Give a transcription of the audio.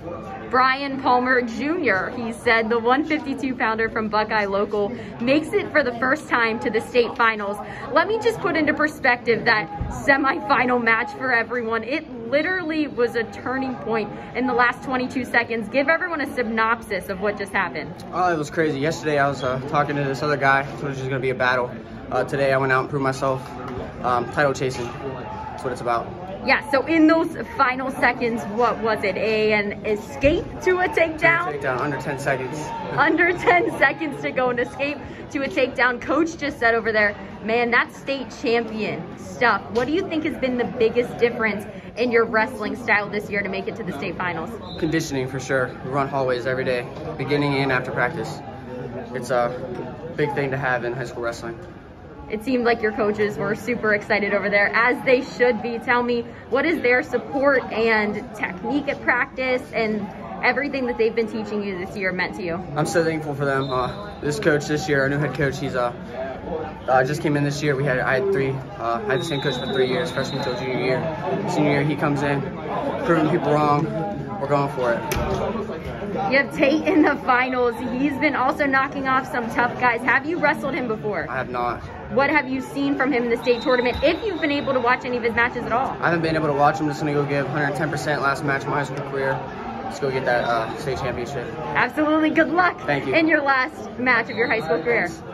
Brian Palmer Jr. He said the 152-pounder from Buckeye Local makes it for the first time to the state finals. Let me just put into perspective that semifinal match for everyone. It literally was a turning point in the last 22 seconds. Give everyone a synopsis of what just happened. Oh, it was crazy. Yesterday I was talking to this other guy, so it was just going to be a battle. Today I went out and proved myself. Title chasing, that's what it's about. Yeah, so in those final seconds, what was it? An escape to a takedown? Takedown, under 10 seconds. Under 10 seconds to go, an escape to a takedown. Coach just said over there, man, that's state champion stuff. What do you think has been the biggest difference in your wrestling style this year to make it to the state finals? Conditioning, for sure. We run hallways every day, beginning and after practice. It's a big thing to have in high school wrestling. It seemed like your coaches were super excited over there, as they should be. Tell me, what is their support and technique at practice and everything that they've been teaching you this year meant to you? I'm so thankful for them. This coach this year, our new head coach, he's just came in this year. I had the same coach for 3 years, freshman till junior year. Senior year, he comes in, proving people wrong. We're going for it. You have Tate in the finals. He's been also knocking off some tough guys. Have you wrestled him before? I have not. What have you seen from him in the state tournament, if you've been able to watch any of his matches at all? I haven't been able to watch him. I'm just going to go give 110% last match of my high school career. Let's go get that state championship. Absolutely. Good luck. Thank you. In your last match of your high school career. Thanks.